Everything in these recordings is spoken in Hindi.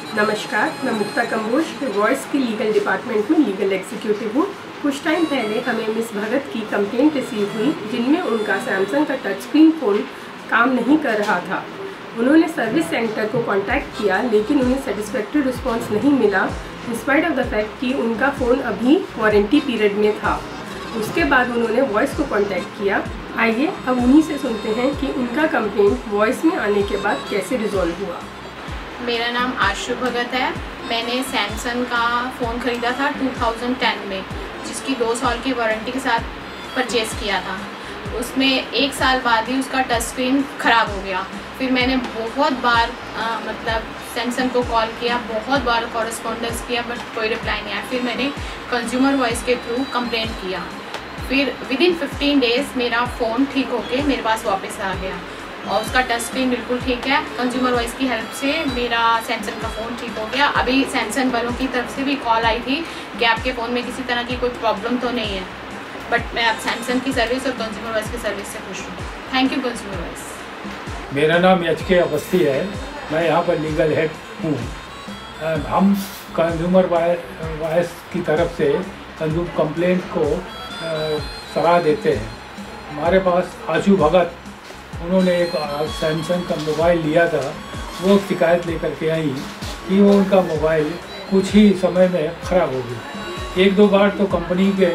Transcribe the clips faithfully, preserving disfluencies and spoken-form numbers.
नमस्कार, मैं मुक्ता कंबोज वॉइस की लीगल डिपार्टमेंट में लीगल एग्जीक्यूटिव हूँ। कुछ टाइम पहले हमें मिस भगत की कंप्लेंट रिसीव हुई जिनमें उनका सैमसंग का टच स्क्रीन फ़ोन काम नहीं कर रहा था। उन्होंने सर्विस सेंटर को कांटेक्ट किया लेकिन उन्हें सेटिस्फैक्ट्री रिस्पांस नहीं मिला इंस्पाइट ऑफ द फैक्ट कि उनका फ़ोन अभी वारंटी पीरियड में था। उसके बाद उन्होंने वॉइस को कांटेक्ट किया। आइए अब उन्हीं से सुनते हैं कि उनका कंप्लेंट वॉइस में आने के बाद कैसे रिजॉल्व हुआ। मेरा नाम आशु भगत है। मैंने सैमसंग का फ़ोन ख़रीदा था दो हज़ार दस में, जिसकी दो साल की वारंटी के साथ परचेज़ किया था। उसमें एक साल बाद ही उसका टच स्क्रीन ख़राब हो गया। फिर मैंने बहुत बार आ, मतलब सैमसंग को कॉल किया, बहुत बार कॉरेस्पॉन्डेंस किया, बट कोई रिप्लाई नहीं आया। फिर मैंने कंज्यूमर वॉइस के थ्रू कंप्लेंट किया। फिर विद इन फिफ्टीन डेज़ मेरा फ़ोन ठीक होके मेरे पास वापस आ गया और उसका टच स्क्रीन बिल्कुल ठीक है। कंज्यूमर वॉइस की हेल्प से मेरा सैमसंग का फ़ोन ठीक हो गया। अभी सैमसंग वालों की तरफ से भी कॉल आई थी कि आपके फ़ोन में किसी तरह की कोई प्रॉब्लम तो नहीं है, बट मैं अब सैमसंग की सर्विस और कंज्यूमर वॉइस की सर्विस से खुश हूँ। Thank you consumer voice. मेरा नाम एच के अवस्थी है, मैं यहाँ पर लीगल हेड हूँ। हम कंज्यूमर वॉइस की तरफ से कंज्यूमर कंप्लेंट को सलाह देते हैं। हमारे पास आशु भगत, उन्होंने एक सैमसंग का मोबाइल लिया था। वो शिकायत लेकर के आई कि वो उनका मोबाइल कुछ ही समय में ख़राब हो गया। एक दो बार तो कंपनी के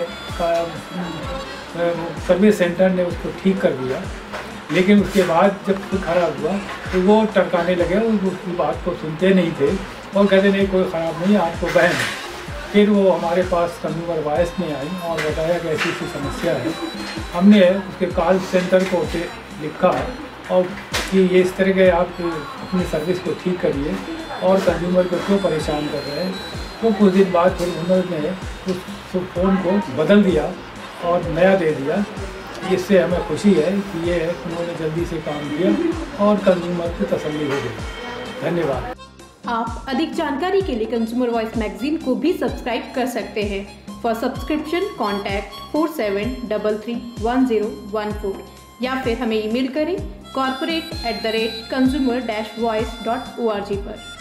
सर्विस सेंटर ने उसको ठीक कर दिया, लेकिन उसके बाद जब ख़राब हुआ तो वो टरकाने लगे, उसकी बात को सुनते नहीं थे और कहते नहीं कोई ख़राब नहीं, आपको बहन। फिर वो हमारे पास कंज्यूमर वॉइस में आई और बताया कि ऐसी ऐसी समस्या है। हमने उसके कॉल सेंटर को लिखा और कि ये इस तरह के आप अपनी सर्विस को ठीक करिए और कंज्यूमर को क्यों परेशान कर रहे हैं। तो कुछ दिन बाद फिर उन्होंने उस फ़ोन को बदल दिया और नया दे दिया। इससे हमें खुशी है कि ये उन्होंने जल्दी से काम किया और कंज्यूमर की तसल्ली हो गई। धन्यवाद। आप अधिक जानकारी के लिए कंज्यूमर वॉइस मैगजीन को भी सब्सक्राइब कर सकते हैं। For subscription contact four seven double three one zero one four या फिर हमें ईमेल करें corporate at the rate consumer dash voice dot O R G पर।